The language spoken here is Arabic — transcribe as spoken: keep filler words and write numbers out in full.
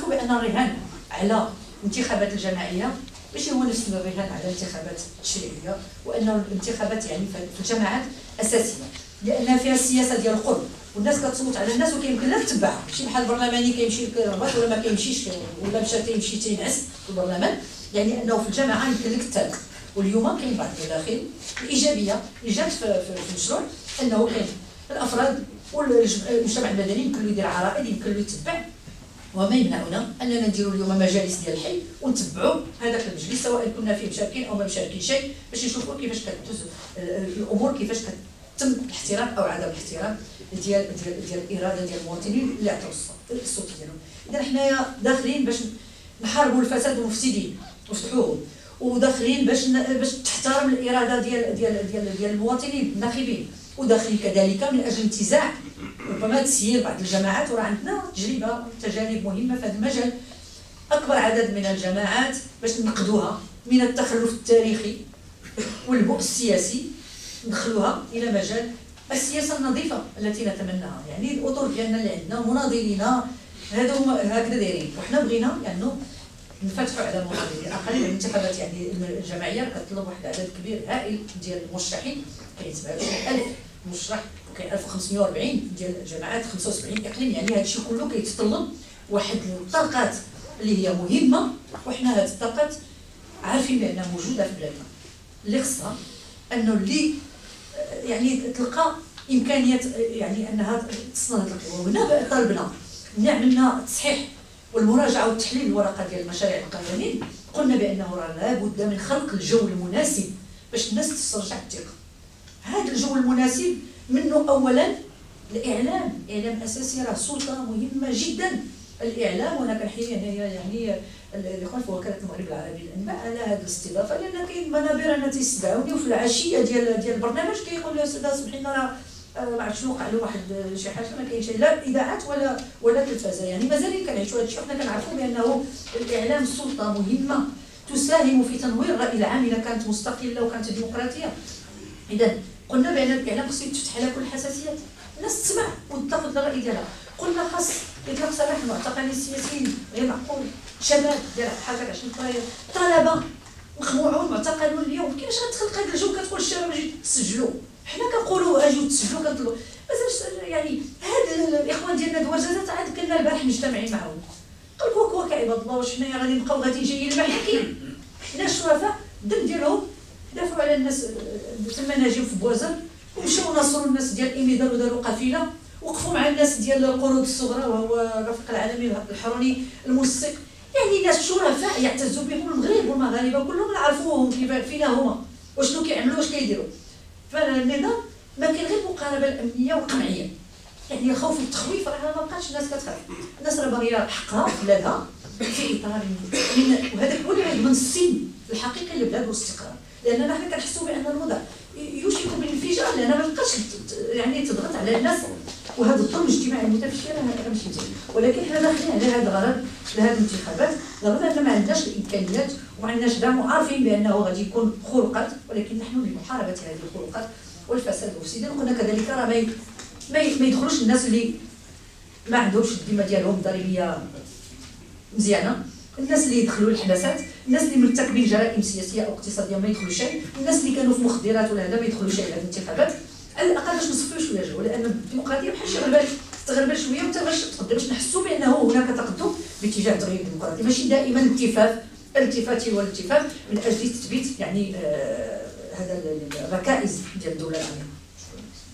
نعرفوا بان الرهان على الانتخابات الجماعيه ماشي هو نفس الرهان على الانتخابات التشريعيه، وان الانتخابات يعني في الجماعات اساسيه لانها فيها السياسه ديال القرب، والناس كتصوت على الناس وكيمكن لها تتبعها، ماشي بحال البرلماني كيمشي كيربط ولا ما كيمشيش ولا مشى تيمشي تينعس في البرلمان، يعني انه في الجماعه يمكن لك تتابع. واليوم كاين بعض المداخل الايجابيه اللي جات في, في, في المشروع، انه كاين الافراد والمجتمع المدني يمكن له يدير عرائض، يمكن له يتبع، وما يمنعنا اننا نديروا اليوم مجالس ديال الحي ونتبعوا هذاك المجلس سواء كنا فيه مشاركين او ما مشاركين شيء، باش نشوفوا كيفاش كتدوز الامور، كيفاش كتم الاحترام او عدم الاحترام ديال ديال ديال الاراده ديال المواطنين اللي عطاو الصوت ديالهم. اذا حنايا داخلين باش نحاربوا الفساد والمفسدين وفتحوهم، وداخلين باش باش تحترم الاراده ديال ديال ديال ديال المواطنين الناخبين، وداخلين كذلك من اجل انتزاع ربما تسيير بعض الجماعات. وراه عندنا تجربه تجارب مهمه في هذا المجال، اكبر عدد من الجماعات باش نقدوها من التخلف التاريخي والبؤس السياسي ندخلوها الى مجال السياسه النظيفه التي نتمناها. يعني الاطر ديالنا اللي عندنا مناضلينا هادو هكذا دايرين، وحنا بغينا يعني نفتحوا على المناضلين. اقل الانتخابات يعني الجماعيه كتطلب واحد العدد كبير هائل ديال المرشحين، كاين سبعة وعشرين ألف مرشح وكاين ألف وخمسمائة وأربعين ديال الجماعات، خمسة وسبعين اقليم، يعني هذا الشيء كله كيتطلب واحد الطاقات اللي هي مهمه، وحنا هذه الطاقات عارفين بانها موجوده في بلادنا، اللي خصها انه اللي يعني تلقى امكانيه يعني انها تصنع هذه القوى. وهنا طالبنا ملي عملنا التصحيح والمراجعه والتحليل الورقه ديال المشاريع القانونيه، قلنا بانه راه لابد من خلق الجو المناسب باش الناس تسترجع الثقه. هذا الجو المناسب منه اولا الاعلام، الاعلام اساسي، راه سلطه مهمه جدا الاعلام. وانا كنحيي هنايا يعني الاخوان في وكاله المغرب العربي للانباء على هذه الاستضافه، لان كاين منابر انا تيستدعوني وفي العشيه ديال ديال البرنامج كيقول لي استاذ سمحي لنا راه ما عرفتش شنو وقع له واحد شي حاجه، ما كاينش لا اذاعات ولا ولا تلفزه، يعني مازال كنعيشوا هذا الشيء. وحنا كنعرفوا بانه الاعلام سلطه مهمه تساهم في تنوير الراي العام اذا كانت مستقله وكانت ديمقراطيه. اذا قلنا بان الاعلام خصو يتفتح على كل الحساسيات، الناس تسمع وتاخذ الراي ديالها. قلنا خاص اطلاق سراح المعتقلين السياسيين غير معقول، شباب ديال بحال هكا عشرين طاير، طلبه مخموعون معتقلون اليوم، كيفاش غتخلق هذا الجو؟ كتقول الشباب اجيو تسجلوا، حنا كنقولوا اجيو تسجلوا كنطلبوا مازالش. يعني هاد الاخوان ديالنا دوازات عاد كنا البارح مجتمعين معاهم، قالوا هكا هكا عباد الله، واش حنايا غادي نبقاو غادي جايين المحاكم؟ حنا الشرفاء الدم ديالهم دافعوا على الناس تما ناجيو في بوازر، ومشاو ناصروا الناس ديال ايميدار وداروا قافله، وقفوا مع الناس ديال القرود الصغرى وهو الرفيق العالمي الحروني المنسق. يعني ناس شرفاء يعتزوا بهم المغرب والمغاربه كلهم نعرفوهم كيف فينا هما وشنو كيعملوا واش كيديروا. فالنظام ما كاين غير المقاربه الامنيه والقمعيه، يعني الخوف والتخويف راه ما بقاتش الناس كتخاف، الناس راه باغيه حقها في بلادها في اطار من، وهذاك هو اللي غيضمن السلم الحقيقي للبلاد والاستقرار. لاننا حنا كنحسوا بان الوضع يوشك بالانفجار، لان ما بقاش يعني تضغط على الناس، وهذا الظلم الاجتماعي المتفشي راه ماشي مزيان. ولكن حنا داخلين على هذا الغرض لهذه الانتخابات، رغم ان ما عندناش الامكانيات وما عندناش دعم، وعارفين بانه غادي يكون خروقات، ولكن نحن لمحاربه هذه الخروقات والفساد والمفسدين. وقلنا كذلك راه ما ما يدخلوش الناس اللي ما عندهمش الذمه ديالهم ضريبيه مزيانه، الناس اللي يدخلوا الحباسات، الناس اللي مرتكبين جرائم سياسيه او اقتصاديه ما يدخلوش شيء، الناس اللي كانوا في مخدرات ولا هذا ما يدخلوش شيء. هذه الانتخابات على الاقل باش نصفيو شويه جو، لان الديمقراطيه بحال شي غربال تغربل شويه وانت باش تقدم، باش نحسوا بانه هناك تقدم باتجاه التغيير الديمقراطي، ماشي دائما التفاف الالتفات والالتفاف من اجل تثبيت يعني آه هذا الركائز ديال الدوله العامه.